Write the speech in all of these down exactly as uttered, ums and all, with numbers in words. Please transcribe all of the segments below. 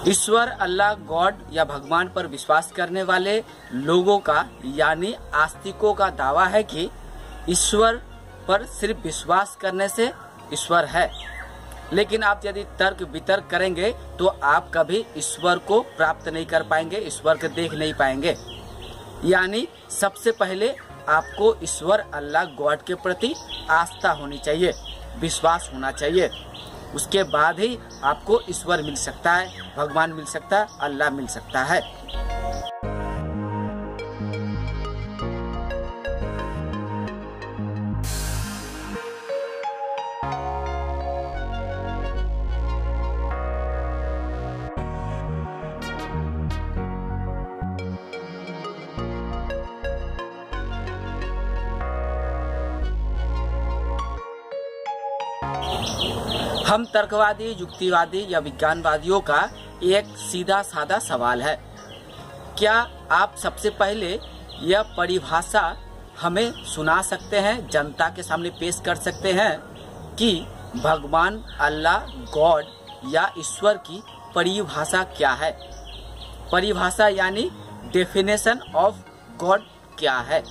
ईश्वर अल्लाह God या भगवान पर विश्वास करने वाले लोगों का यानी आस्तिकों का दावा है कि ईश्वर पर सिर्फ विश्वास करने से ईश्वर है। लेकिन आप यदि तर्क वितर्क करेंगे तो आप कभी ईश्वर को प्राप्त नहीं कर पाएंगे, ईश्वर को देख नहीं पाएंगे। यानी सबसे पहले आपको ईश्वर अल्लाह गॉड के प्रति आस्था होनी चाहिए, विश्वास होना चाहिए। उसके बाद ही आपको ईश्वर मिल सकता है, भगवान मिल सकता है, अल्लाह मिल सकता है। हम तर्कवादी, युक्तिवादी या विज्ञानवादियों का एक सीधा साधा सवाल है, क्या आप सबसे पहले यह परिभाषा हमें सुना सकते हैं, जनता के सामने पेश कर सकते हैं कि भगवान, अल्लाह, गॉड या ईश्वर की परिभाषा क्या है? परिभाषा यानी डेफिनेशन ऑफ गॉड क्या है?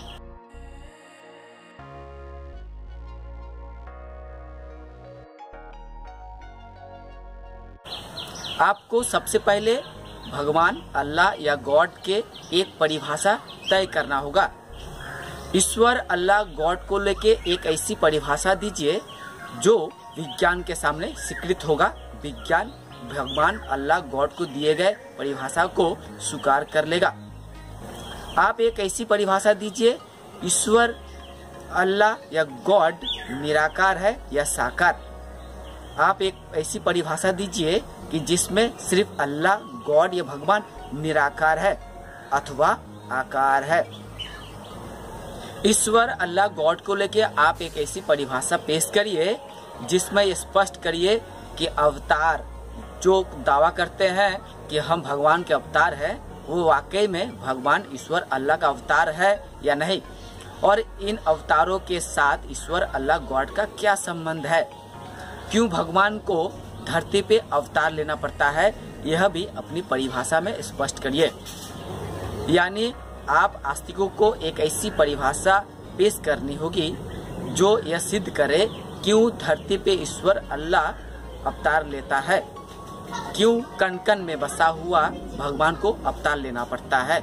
आपको सबसे पहले भगवान, अल्लाह या गॉड के एक परिभाषा तय करना होगा। ईश्वर, अल्लाह, गॉड को लेके एक ऐसी परिभाषा दीजिए जो विज्ञान के सामने स्वीकृत होगा। विज्ञान भगवान, अल्लाह, गॉड को दिए गए परिभाषा को स्वीकार कर लेगा। आप एक ऐसी परिभाषा दीजिए, ईश्वर, अल्लाह या गॉड निराकार है या साकार। आप एक ऐसी परिभाषा दीजिए कि जिसमें सिर्फ अल्लाह, गॉड या भगवान निराकार है अथवा आकार है। ईश्वर, अल्लाह, गॉड को लेके आप एक ऐसी परिभाषा पेश करिए जिसमें स्पष्ट करिए कि अवतार, जो दावा करते हैं कि हम भगवान के अवतार हैं, वो वाकई में भगवान, ईश्वर, अल्लाह का अवतार है या नहीं, और इन अवतारों के साथ ईश्वर, अल्लाह, गॉड का क्या संबंध है, क्यों भगवान को धरती पे अवतार लेना पड़ता है, यह भी अपनी परिभाषा में स्पष्ट करिए। यानी आप आस्तिकों को एक ऐसी परिभाषा पेश करनी होगी जो यह सिद्ध करे क्यों धरती पे ईश्वर, अल्लाह अवतार लेता है, क्यों कण कण में बसा हुआ भगवान को अवतार लेना पड़ता है।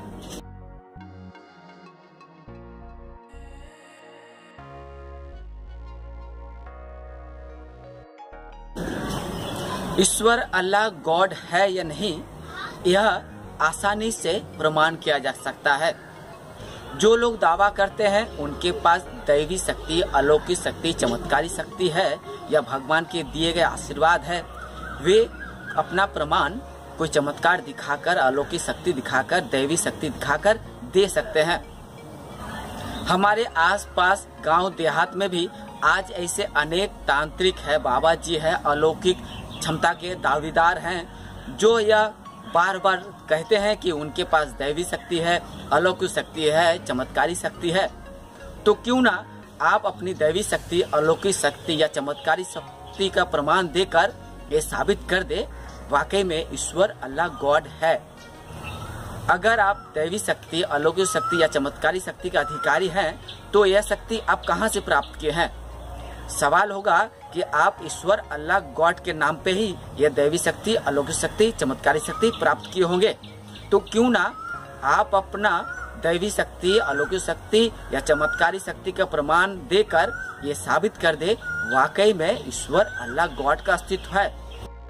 ईश्वर, अल्लाह, गॉड है या नहीं, यह आसानी से प्रमाण किया जा सकता है। जो लोग दावा करते हैं उनके पास दैवी शक्ति, अलौकिक शक्ति, चमत्कारी शक्ति है या भगवान के दिए गए आशीर्वाद है, वे अपना प्रमाण कोई चमत्कार दिखाकर, अलौकिक शक्ति दिखाकर, दैवी शक्ति दिखाकर दे सकते हैं। हमारे आसपास गांव देहात में भी आज ऐसे अनेक तांत्रिक है, बाबा जी है, अलौकिक क्षमता के दावेदार हैं, जो यह बार बार कहते हैं कि उनके पास दैवी शक्ति है, अलौकिक शक्ति है, चमत्कारी शक्ति है। तो क्यों ना आप अपनी दैवी शक्ति, अलौकिक शक्ति या चमत्कारी शक्ति का प्रमाण देकर ये साबित कर दे वाकई में ईश्वर, अल्लाह, गॉड है। अगर आप दैवी शक्ति, अलौकिक शक्ति या चमत्कारी शक्ति के अधिकारी हैं तो यह शक्ति आप कहां से प्राप्त किए हैं? सवाल होगा कि आप ईश्वर, अल्लाह, गॉड के नाम पे ही यह दैवी शक्ति, अलौकिक शक्ति, चमत्कारी शक्ति प्राप्त किए होंगे। तो क्यों ना आप अपना दैवी शक्ति, अलौकिक शक्ति या चमत्कारी शक्ति का प्रमाण देकर ये साबित कर दे वाकई में ईश्वर, अल्लाह, गॉड का अस्तित्व है।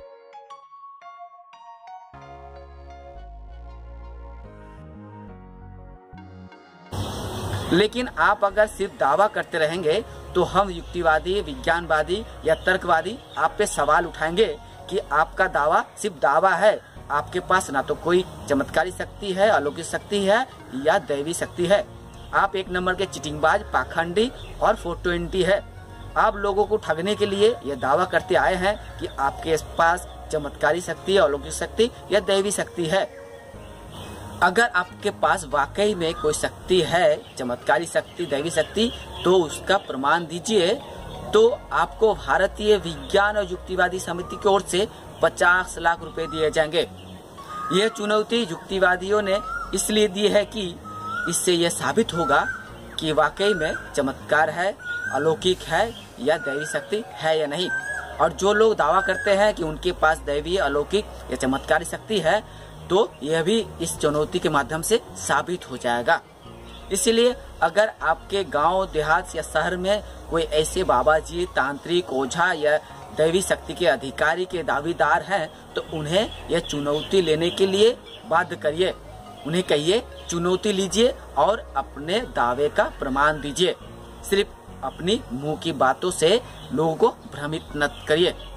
लेकिन आप अगर सिर्फ दावा करते रहेंगे तो हम युक्तिवादी, विज्ञानवादी या तर्कवादी आप पे सवाल उठाएंगे कि आपका दावा सिर्फ दावा है, आपके पास ना तो कोई चमत्कारी शक्ति है, अलौकिक शक्ति है या दैवी शक्ति है। आप एक नंबर के चिटिंगबाज, पाखंडी और फोर ट्वेंटी है। आप लोगों को ठगने के लिए यह दावा करते आए हैं कि आपके पास चमत्कारी शक्ति, अलौकिक शक्ति या दैवी शक्ति है। अगर आपके पास वाकई में कोई शक्ति है, चमत्कारी शक्ति, दैवी शक्ति, तो उसका प्रमाण दीजिए। तो आपको भारतीय विज्ञान और युक्तिवादी समिति की ओर से पचास लाख रुपए दिए जाएंगे। यह चुनौती युक्तिवादियों ने इसलिए दी है कि इससे यह साबित होगा कि वाकई में चमत्कार है, अलौकिक है या दैवी शक्ति है या नहीं। और जो लोग दावा करते हैं कि उनके पास दैवी, अलौकिक या चमत्कारी शक्ति है, तो यह भी इस चुनौती के माध्यम से साबित हो जाएगा। इसलिए अगर आपके गांव, देहात या शहर में कोई ऐसे बाबा जी, तांत्रिक, ओझा या दैवी शक्ति के अधिकारी के दावेदार हैं, तो उन्हें यह चुनौती लेने के लिए बाध्य करिए। उन्हें कहिए, चुनौती लीजिए और अपने दावे का प्रमाण दीजिए। सिर्फ अपनी मुंह की बातों से लोगों को भ्रमित न करिए।